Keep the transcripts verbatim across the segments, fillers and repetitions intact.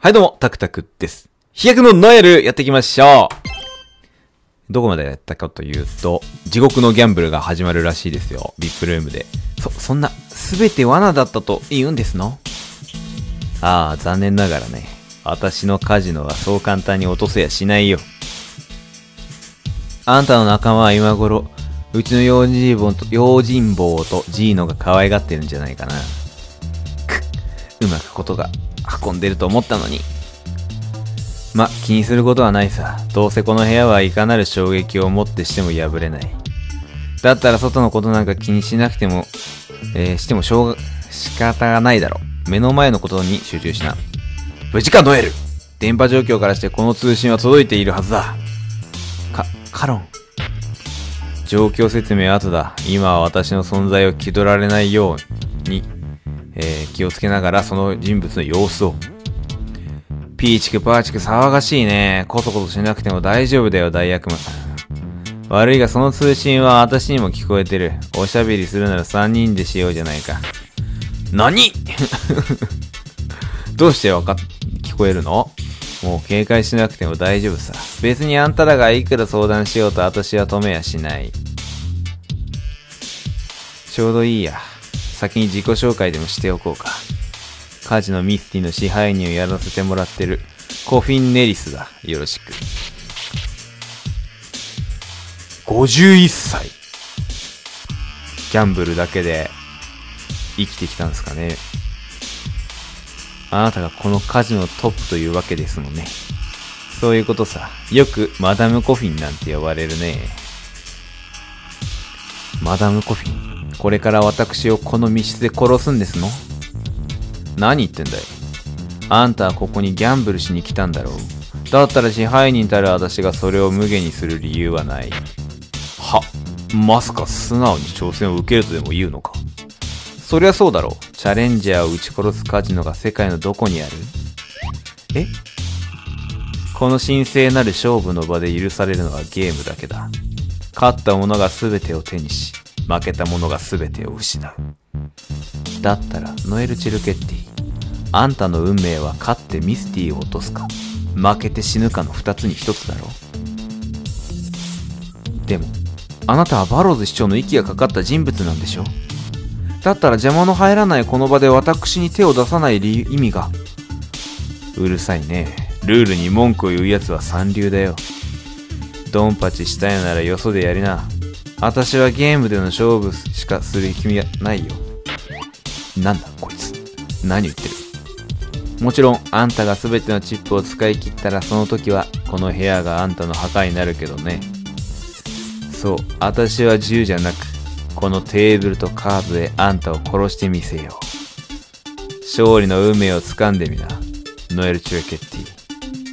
はいどうも、タクタクです。飛躍のノエルやっていきましょう。どこまでやったかというと、地獄のギャンブルが始まるらしいですよ。ビップルームで。そ、そんな、すべて罠だったと言うんですの？ああ、残念ながらね。私のカジノはそう簡単に落とせやしないよ。あんたの仲間は今頃、うちの用心棒と、用心棒とジーノが可愛がってるんじゃないかな。くっ、うまくことが運んでると思ったのに。ま、気にすることはないさ。どうせこの部屋はいかなる衝撃をもってしても破れない。だったら外のことなんか気にしなくても、えー、してもしょうが、仕方がないだろう。目の前のことに集中しな。無事かノエル。電波状況からしてこの通信は届いているはずだ。か、カロン。状況説明は後だ。今は私の存在を気取られないように、えー、気をつけながらその人物の様子を。ピーチクパーチク騒がしいね。コソコソしなくても大丈夫だよ、大悪魔さん。悪いがその通信は私にも聞こえてる。おしゃべりするならさんにんでしようじゃないか。何どうしてわかっ、聞こえるの？もう警戒しなくても大丈夫さ。別にあんたらがいくら相談しようと私は止めやしない。ちょうどいいや。先に自己紹介でもしておこうか。カジノミスティの支配人をやらせてもらってるコフィン・ネリスだ。よろしく。ごじゅういっさい。ギャンブルだけで生きてきたんですかね。あなたがこのカジノトップというわけですもんね。そういうことさ。よくマダムコフィンなんて呼ばれるね。マダムコフィン、これから私をこの密室で殺すんですの？何言ってんだよ。あんたはここにギャンブルしに来たんだろう。だったら支配人たる私がそれを無限にする理由はない。は、まさか素直に挑戦を受けるとでも言うのか。そりゃそうだろう。チャレンジャーを撃ち殺すカジノが世界のどこにある？え？この神聖なる勝負の場で許されるのはゲームだけだ。勝った者が全てを手にし、負けた者が全てを失う。だったらノエル・チルケッティ、あんたの運命は勝ってミスティを落とすか、負けて死ぬかの二つに一つだろう。でもあなたはバローズ市長の息がかかった人物なんでしょ。だったら邪魔の入らないこの場で私に手を出さない理由意味が。うるさいね。ルールに文句を言う奴は三流だよ。ドンパチしたいならよそでやりな。私はゲームでの勝負しかする気はないよ。なんだこいつ、何言ってる。もちろんあんたが全てのチップを使い切ったらその時はこの部屋があんたの墓になるけどね。そう、私は銃じゃなくこのテーブルとカードであんたを殺してみせよう。勝利の運命を掴んでみな、ノエル・チュエケッティ。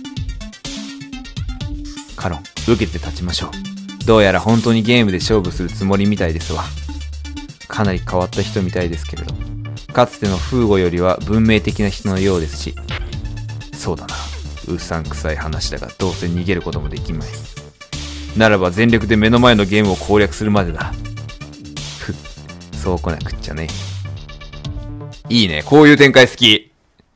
カロン、受けて立ちましょう。どうやら本当にゲームで勝負するつもりみたいですわ。かなり変わった人みたいですけれど、かつてのフーゴよりは文明的な人のようですし。そうだな、うさんくさい話だがどうせ逃げることもできまい。ならば全力で目の前のゲームを攻略するまでだ。ふっ、そう来なくっちゃね。いいね、こういう展開好き。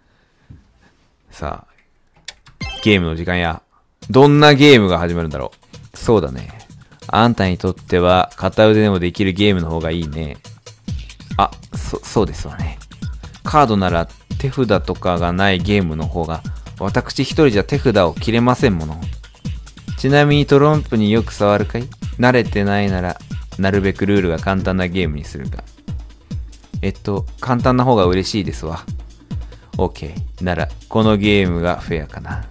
さあ、ゲームの時間や。どんなゲームが始まるんだろう。そうだね、あんたにとっては片腕でもできるゲームの方がいいね。あ、そ、そうですわね。カードなら手札とかがないゲームの方が私一人じゃ手札を切れませんもの。ちなみにトロンプによく触るかい？慣れてないならなるべくルールが簡単なゲームにするか。えっと簡単な方が嬉しいですわ。 OK ならこのゲームがフェアかな。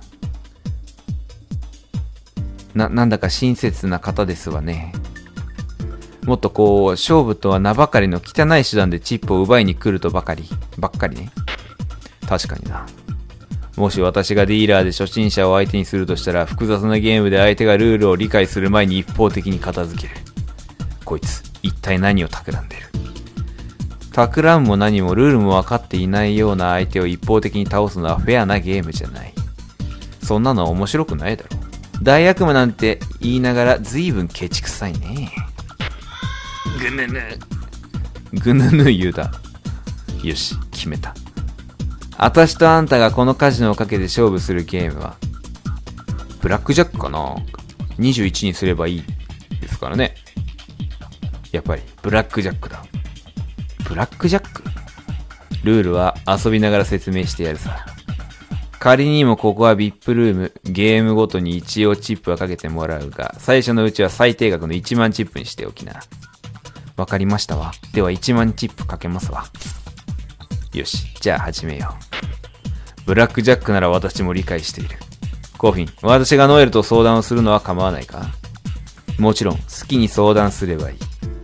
な、なんだか親切な方ですわね。もっとこう勝負とは名ばかりの汚い手段でチップを奪いに来るとばかりばっかりね。確かにな。もし私がディーラーで初心者を相手にするとしたら、複雑なゲームで相手がルールを理解する前に一方的に片付ける。こいつ一体何を企んでる。企むも何もルールも分かっていないような相手を一方的に倒すのはフェアなゲームじゃない。そんなの面白くないだろ。大悪魔なんて言いながら随分ケチくさいね。ぐぬぬぐぬぬ言うだ。よし、決めた。 あたしとあんたがこのカジノをかけて勝負するゲームは、ブラックジャックかな ?にじゅういち にすればいいですからね。やっぱり、ブラックジャックだ。ブラックジャック？ルールは遊びながら説明してやるさ。仮にもここは ブイアイピー ルーム、ゲームごとに一応チップはかけてもらうが、最初のうちは最低額のいちまんチップにしておきな。わかりましたわ。ではいちまんチップかけますわ。よし、じゃあ始めよう。ブラックジャックなら私も理解している。コフィン、私がノエルと相談をするのは構わないか？もちろん、好きに相談すればいい。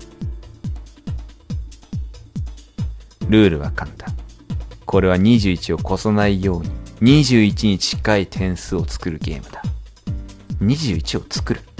ルールは簡単。これはにじゅういちを越さないように、にじゅういちに近い点数を作るゲームだ。にじゅういちを作る。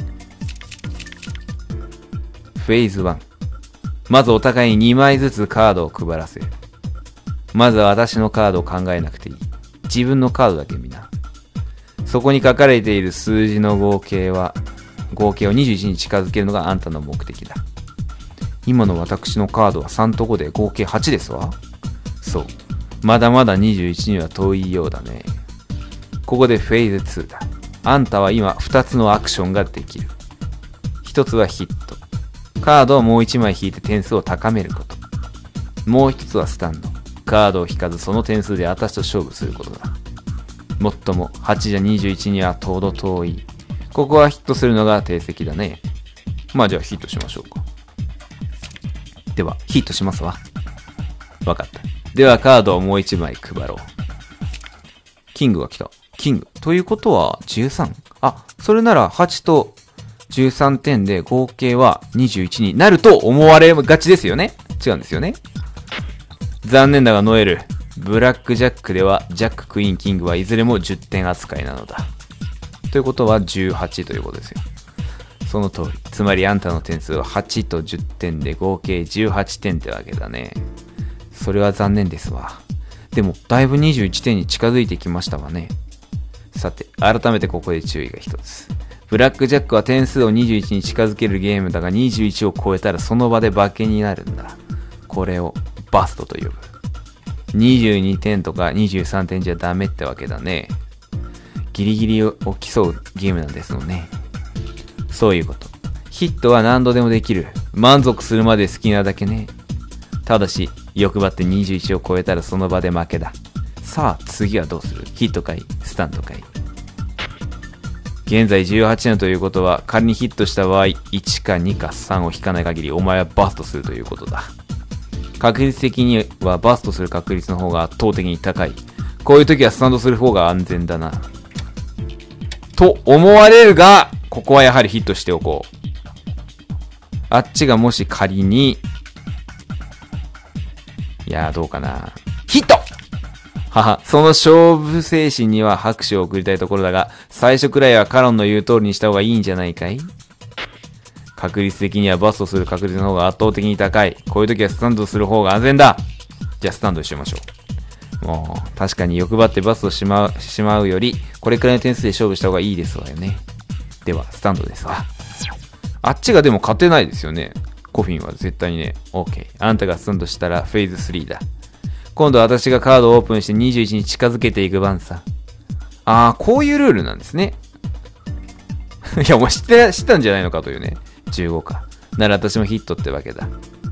フェーズいち。まずお互いににまいずつカードを配らせる。まずは私のカードを考えなくていい。自分のカードだけ見な。そこに書かれている数字の合計は、合計をにじゅういちに近づけるのがあんたの目的だ。今の私のカードはさんとごで合計はちですわ。そう。まだまだにじゅういちには遠いようだね。ここでフェーズにだ。あんたは今ふたつのアクションができる。ひとつはヒット。カードをもういちまい引いて点数を高めること。もうひとつはスタンド。カードを引かずその点数で私と勝負することだ。もっともはちじゃにじゅういちにはとど遠い。ここはヒットするのが定石だね。まあじゃあヒットしましょうか。ではヒットしますわ。わかった。ではカードをもういちまい配ろう。キングが来た。キング。ということはじゅうさん。あ、それならはちとじゅうさんてんで合計はにじゅういちになると思われがちですよね。違うんですよね。残念だがノエル。ブラックジャックではジャック、クイーン、キングはいずれもじゅってん扱いなのだ。ということはじゅうはちということですよ。その通り。つまりあんたの点数ははちとじゅってんで合計じゅうはちてんってわけだね。それは残念ですわ。でも、だいぶにじゅういちてんに近づいてきましたわね。さて、改めてここで注意が一つ。ブラックジャックは点数をにじゅういちに近づけるゲームだが、にじゅういちを超えたらその場で馬券になるんだ。これをバストと呼ぶ。にじゅうにてんとかにじゅうさんてんじゃダメってわけだね。ギリギリを競うゲームなんですのね。そういうこと。ヒットは何度でもできる。満足するまで好きなだけね。ただし、欲張ってにじゅういちを超えたらその場で負けだ。さあ、次はどうする？ヒットかい？スタンドかい？現在じゅうはちねんということは、仮にヒットした場合、いちかにかさんを引かない限り、お前はバストするということだ。確率的にはバストする確率の方が圧倒的に高い。こういう時はスタンドする方が安全だな。と思われるが、ここはやはりヒットしておこう。あっちがもし仮に、いやーどうかな。ヒット！はは、その勝負精神には拍手を送りたいところだが、最初くらいはカロンの言う通りにした方がいいんじゃないかい？確率的にはバストする確率の方が圧倒的に高い。こういう時はスタンドする方が安全だ。じゃあスタンドしましょう。もう、確かに欲張ってバストしまう、しまうより、これくらいの点数で勝負した方がいいですわよね。では、スタンドですわ。あっちがでも勝てないですよね。コフィンは絶対にね。OK。あんたがスタンドしたらフェーズスリーだ。今度は私がカードをオープンしてにじゅういちに近づけていく番さ。あー、こういうルールなんですね。いや、もう知って、知ったんじゃないのかというね。じゅうごか。なら私もヒットってわけだ。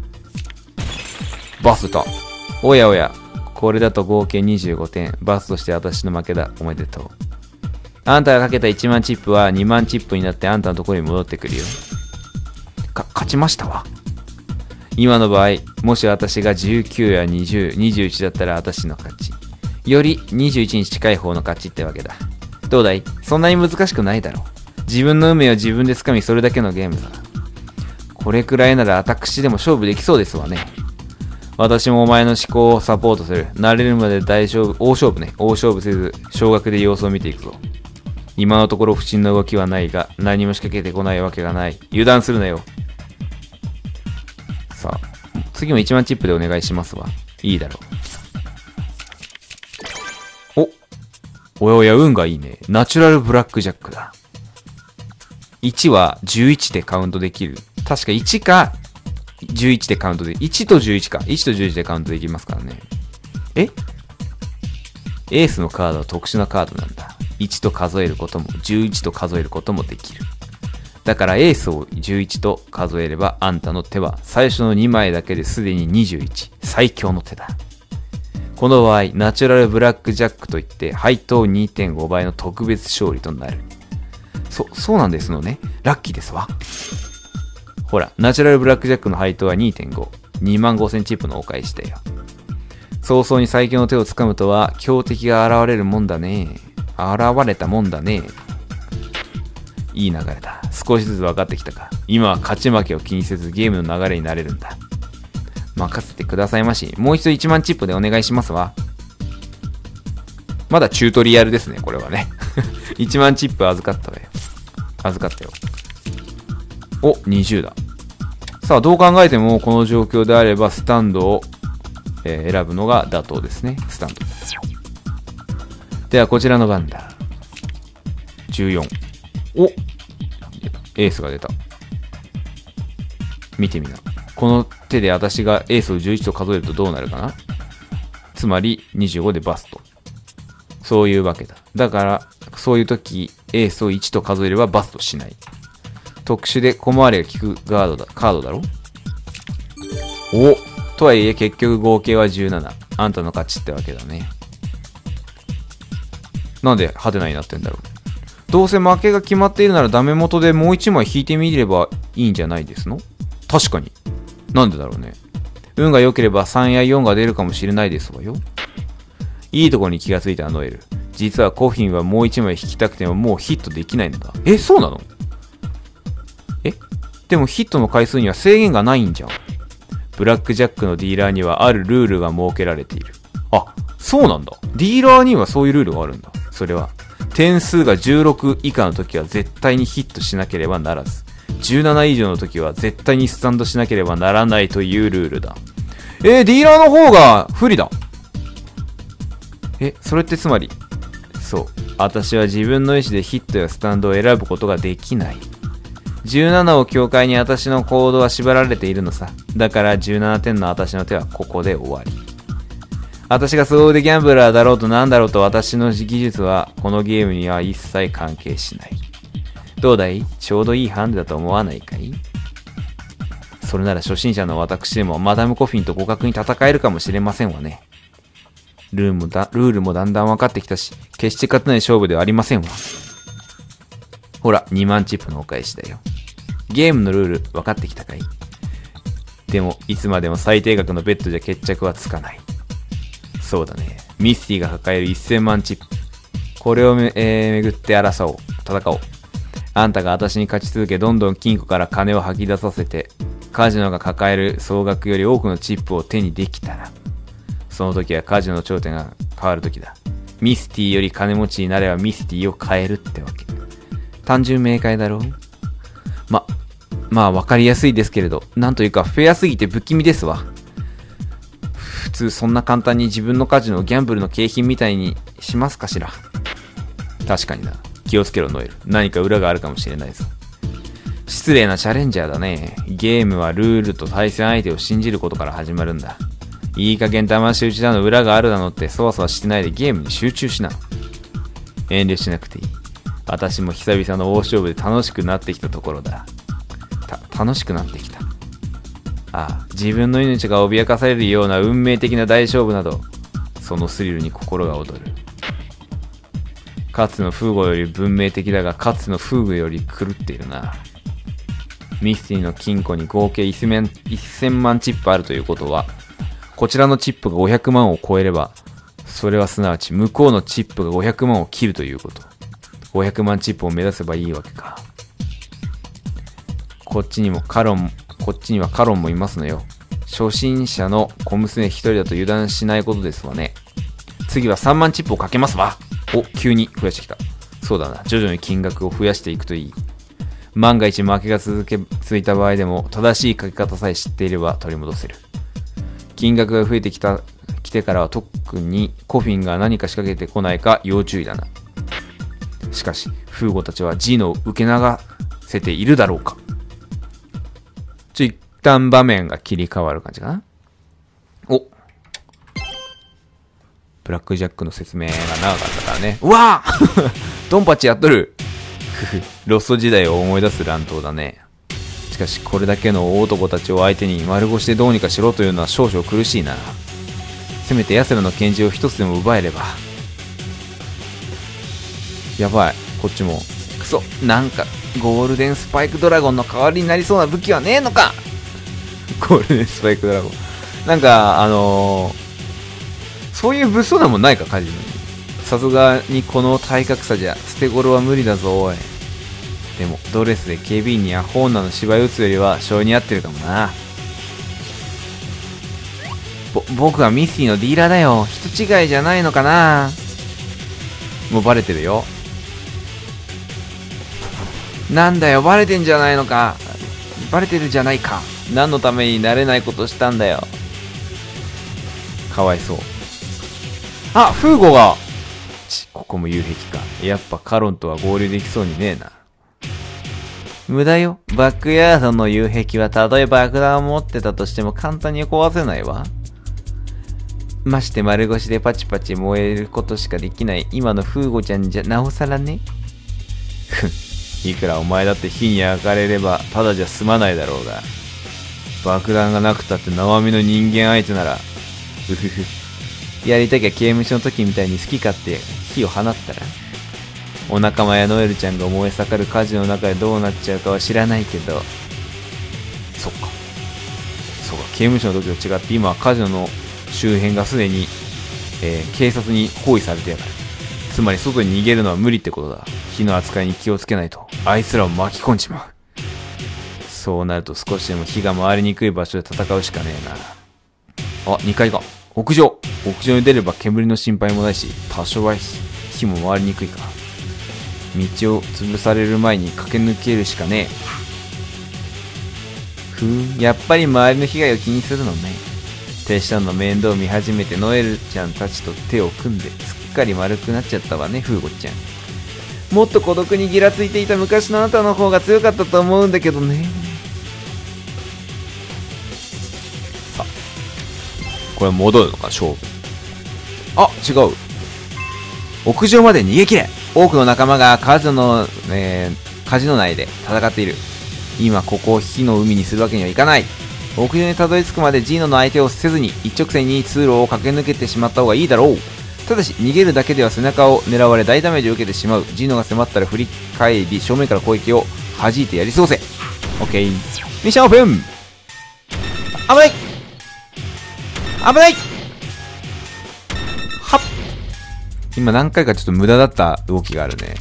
バスト。おやおや。これだと合計にじゅうごてん。バストして私の負けだ。おめでとう。あんたがかけたいちまんチップはにまんチップになってあんたのところに戻ってくるよ。か、勝ちましたわ。今の場合、もし私がじゅうきゅうやにじゅう、にじゅういちだったら私の勝ち。よりにじゅういちに近い方の勝ちってわけだ。どうだい？そんなに難しくないだろう。自分の運命を自分で掴みそれだけのゲームだ。これくらいなら私でも勝負できそうですわね。私もお前の思考をサポートする。慣れるまで大勝負、大勝負ね。大勝負せず、少額で様子を見ていくぞ。今のところ不審な動きはないが、何も仕掛けてこないわけがない。油断するなよ。さあ、次もいちまんチップでお願いしますわ。いいだろう。お、おやおや、運がいいね。ナチュラルブラックジャックだ。いちはじゅういちでカウントできる。確かいちかじゅういちでカウントで、いちとじゅういちか。いちとじゅういちでカウントできますからね。えエースのカードは特殊なカードなんだ。いちと数えることもじゅういちと数えることもできる。だからエースをじゅういちと数えればあんたの手は最初のにまいだけですでににじゅういち。最強の手だ。この場合、ナチュラルブラックジャックといって配当 にてんご 倍の特別勝利となる。そ、そうなんですのね。ラッキーですわ。ほら、ナチュラルブラックジャックの配当は にてんご。にまんごせんチップのお返しだよ。早々に最強の手をつかむとは強敵が現れるもんだね。現れたもんだね。いい流れだ。少しずつ分かってきたか。今は勝ち負けを気にせずゲームの流れになれるんだ。任せてくださいまし。もう一度いちまんチップでお願いしますわ。まだチュートリアルですね、これはね。いちまんチップ預かったわよ。預かったよ。お、にじゅうだ。さあ、どう考えてもこの状況であればスタンドを、えー、選ぶのが妥当ですね。スタンド。では、こちらの番だ。じゅうよん。お、エースが出た。見てみな。この手で私がエースをじゅういちと数えるとどうなるかな。つまりにじゅうごでバスト。そういうわけだ。だから、そういう時、エースをいちと数えればバストしない。特殊で小回りが効くガードだ、カードだろ。お、とはいえ結局合計はじゅうなな。あんたの勝ちってわけだね。なんでハテナになってんだろう。どうせ負けが決まっているならダメ元でもういちまい引いてみればいいんじゃないですの。確かに。なんでだろうね。運が良ければさんやよんが出るかもしれないですわよ。いいとこに気がついたノエル。実はコフィンはもういちまい引きたくてももうヒットできないのだ。え、そうなの？え？でもヒットの回数には制限がないんじゃん。ブラックジャックのディーラーにはあるルールが設けられている。あ、そうなんだ。ディーラーにはそういうルールがあるんだ。それは、点数がじゅうろく以下の時は絶対にヒットしなければならず、じゅうなな以上の時は絶対にスタンドしなければならないというルールだ。えー、ディーラーの方が不利だ。え、それってつまり、そう。私は自分の意思でヒットやスタンドを選ぶことができない。じゅうななを境界に私の行動は縛られているのさ。だからじゅうななてんの私の手はここで終わり。私が凄腕ギャンブラーだろうとなんだろうと私の技術はこのゲームには一切関係しない。どうだい？ちょうどいいハンデだと思わないかい？それなら初心者の私でもマダムコフィンと互角に戦えるかもしれませんわね。ルールもだ、ルールもだんだん分かってきたし、決して勝てない勝負ではありませんわ。ほら、にまんチップのお返しだよ。ゲームのルール分かってきたかい？でも、いつまでも最低額のベッドじゃ決着はつかない。そうだね。ミスティが抱えるせんまんチップ。これをめ、えー、巡って争おう。戦おう。あんたが私に勝ち続け、どんどん金庫から金を吐き出させて、カジノが抱える総額より多くのチップを手にできたら、その時はカジノの頂点が変わる時だ。ミスティより金持ちになればミスティを変えるってわけ。単純明快だろう。ま、まあ分かりやすいですけれど、なんというかフェアすぎて不気味ですわ。普通そんな簡単に自分のカジノをギャンブルの景品みたいにしますかしら。確かにな。気をつけろノエル。何か裏があるかもしれないぞ。失礼なチャレンジャーだね。ゲームはルールと対戦相手を信じることから始まるんだ。いい加減騙し討ちだの裏があるだのってそわそわしてないでゲームに集中しな。遠慮しなくていい。私も久々の大勝負で楽しくなってきたところだ。た、楽しくなってきた。ああ、自分の命が脅かされるような運命的な大勝負など、そのスリルに心が躍る。かつてのフーゴより文明的だが、かつてのフーゴより狂っているな。ミスティの金庫に合計せんまんチップあるということは、こちらのチップがごひゃくまんを超えれば、それはすなわち向こうのチップがごひゃくまんを切るということ。ごひゃくまんチップを目指せばいいわけか。こっちにもカロン、こっちにはカロンもいますのよ。初心者の小娘一人だと油断しないことですわね。次はさんまんチップをかけますわ。お、急に増やしてきた。そうだな。徐々に金額を増やしていくといい。万が一負けが続け、続いた場合でも正しいかけ方さえ知っていれば取り戻せる。金額が増えてきた、来てからは特にコフィンが何か仕掛けてこないか要注意だな。しかし、フーゴたちはジーノを受け流せているだろうか。ちょ、一旦場面が切り替わる感じかな。お、 ブラックジャックの説明が長かったからね。うわぁドンパチやっとるふふ、ロスト時代を思い出す乱闘だね。しかしこれだけの大男たちを相手に丸腰でどうにかしろというのは少々苦しいな。せめて奴らの拳銃を一つでも奪えれば。やばい、こっちも。くそ、なんかゴールデンスパイクドラゴンの代わりになりそうな武器はねえのか。ゴールデンスパイクドラゴン、なんかあのー、そういう物騒なもんないか、カジノに。さすがにこの体格差じゃ捨て頃は無理だぞおい。でもドレスで警備員にアホ女の芝居打つよりは性に合ってるかもな。ぼ僕はミッシーのディーラーだよ。人違いじゃないのかな。もうバレてるよ。なんだよ、バレてんじゃないのか。バレてるじゃないか。何のためになれないことしたんだよ。かわいそう。あ、フーゴが。ち、ここも幽壁か。やっぱカロンとは合流できそうにねえな。無駄よ。バックヤードの幽壁はたとえ爆弾を持ってたとしても簡単に壊せないわ。まして丸腰でパチパチ燃えることしかできない今のフーゴちゃんじゃなおさらね。ふん。いくらお前だって火に焼かれればただじゃ済まないだろうが。爆弾がなくたって生身の人間相手なら、うふふ。やりたきゃ刑務所の時みたいに好き勝手火を放ったら。お仲間やノエルちゃんが燃え盛る火事の中でどうなっちゃうかは知らないけど。そっか。そうか、刑務所の時と違って今は火事の周辺がすでに、えー、警察に包囲されてやがる。つまり外に逃げるのは無理ってことだ。火の扱いに気をつけないとあいつらを巻き込んじまう。そうなると少しでも火が回りにくい場所で戦うしかねえな。あ、にかいか。屋上。屋上に出れば煙の心配もないし、多少は火も回りにくいか。道を潰される前に駆け抜けるしかねえ。ふーん、やっぱり周りの被害を気にするのね。手下の面倒を見始めてノエルちゃんたちと手を組んですっかり丸くなっちゃったわね、フーゴちゃん。もっと孤独にギラついていた昔のあなたの方が強かったと思うんだけどね。さあ、これ戻るのか、勝負。あ、違う。屋上まで逃げ切れ。多くの仲間がカジノの、えー、カジノ内で戦っている。今ここを火の海にするわけにはいかない。屋上にたどり着くまでジーノの相手をせずに一直線に通路を駆け抜けてしまった方がいいだろう。ただし逃げるだけでは背中を狙われ大ダメージを受けてしまう。ジーノが迫ったら振り返り正面から攻撃を弾いてやり過ごせ。オッケー。ミッションオープン。危ない危ないはっ。今何回かちょっと無駄だった動きがあるね。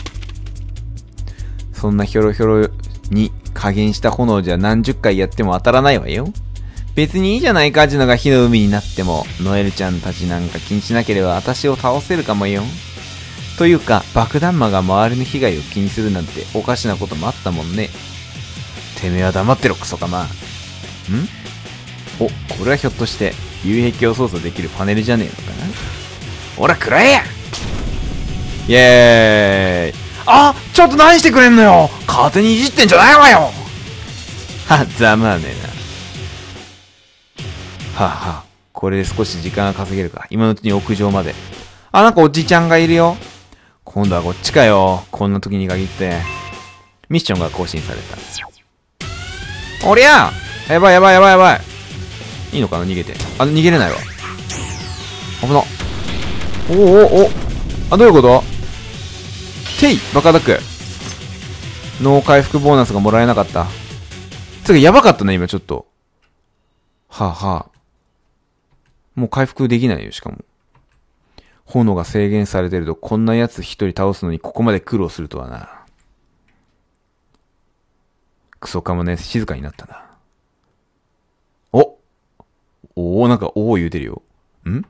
そんなヒョロヒョロに加減した炎じゃ何十回やっても当たらないわよ。別にいいじゃないか、カジノが火の海になっても。ノエルちゃんたちなんか気にしなければ私を倒せるかもよ。というか、爆弾魔が周りの被害を気にするなんておかしなこともあったもんね。てめえは黙ってろ、クソかま。ん？お、これはひょっとして幽壁を操作できるパネルじゃねえのかな。ほら、食らえや。イエーイ。あ、ちょっと何してくれんのよ。勝手にいじってんじゃないわよ。は、ざまあねえな。はあ、はあ、これで少し時間が稼げるか。今のうちに屋上まで。あ、なんかおじちゃんがいるよ。今度はこっちかよ。こんな時に限って。ミッションが更新された。おりゃやばいやばいやばいやばい。いいのかな、逃げて。あ、逃げれないわ。危な。おおおお。あ、どういうこと？ていバカダック。脳回復ボーナスがもらえなかった。つうかやばかったね、今ちょっと。はあはあ。もう回復できないよ、しかも。炎が制限されてるとこんなやつ一人倒すのにここまで苦労するとはな。クソかもね、静かになったな。おおお、なんかおお言うてるよ。ん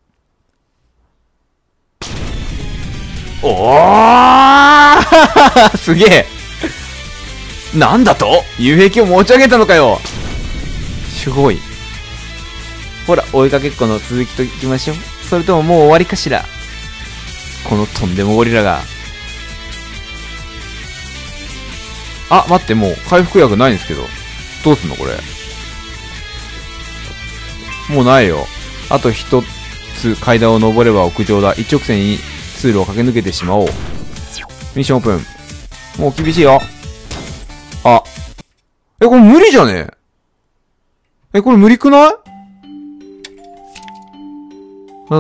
おーすげえ。なんだと？幽壁を持ち上げたのかよ。すごい。ほら、追いかけっこの続きといきましょう。それとももう終わりかしら。このとんでもゴリラが。あ、待って、もう回復薬ないんですけど。どうすんのこれ。もうないよ。あと一つ階段を登れば屋上だ。一直線に通路を駆け抜けてしまおう。ミッションオープン。もう厳しいよ。あ。え、これ無理じゃねえ、これ無理くない？だって、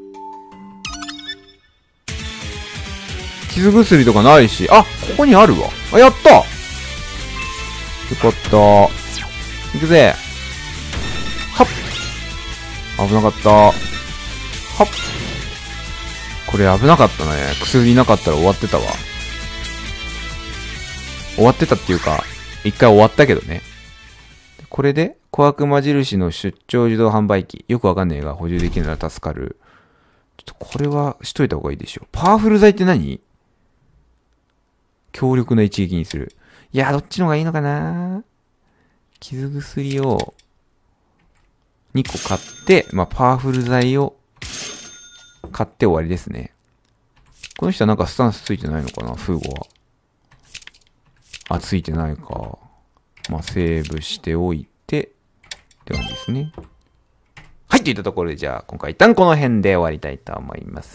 傷薬とかないし、あ、ここにあるわ。あ、やったよかった。行くぜ。はっ。危なかった。はっ。これ危なかったね。薬なかったら終わってたわ。終わってたっていうか、一回終わったけどね。これで、小悪魔印の出張自動販売機。よくわかんねえが補充できるなら助かる。ちょっとこれはしといた方がいいでしょ。パワフル剤って何？強力な一撃にする。いや、どっちの方がいいのかな？傷薬をにこ買って、まあ、パワフル剤を買って終わりですね。この人はなんかスタンスついてないのかな？フーゴは。あ、ついてないか。まあ、セーブしておいて、って感じですね。はい、といったところで、じゃあ、今回一旦この辺で終わりたいと思います。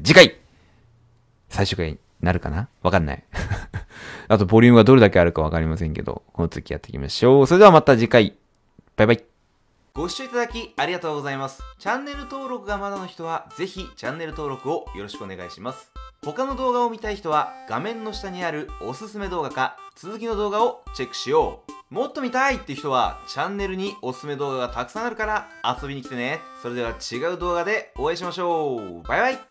次回最終回になるかな？わかんない。あと、ボリュームがどれだけあるかわかりませんけど、この続きやっていきましょう。それではまた次回。バイバイ。ご視聴いただきありがとうございます。チャンネル登録がまだの人は、ぜひチャンネル登録をよろしくお願いします。他の動画を見たい人は、画面の下にあるおすすめ動画か、続きの動画をチェックしよう。もっと見たいって人は、チャンネルにおすすめ動画がたくさんあるから遊びに来てね。それでは違う動画でお会いしましょう。バイバイ。